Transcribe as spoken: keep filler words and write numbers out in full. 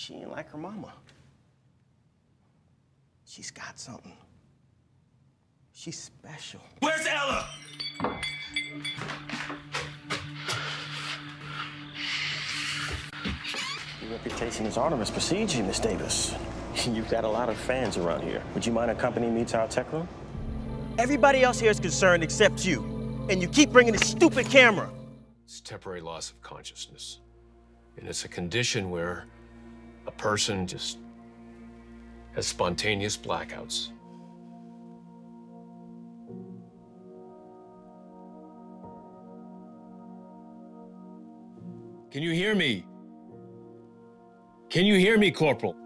She ain't like her mama. She's got something. She's special. Where's Ella? Your reputation as Artemis precedes you, Miss Davis. You've got a lot of fans around here. Would you mind accompanying me to our tech room? Everybody else here is concerned except you. And you keep bringing this stupid camera. It's temporary loss of consciousness. And it's a condition where a person just has spontaneous blackouts. Can you hear me? Can you hear me, Corporal?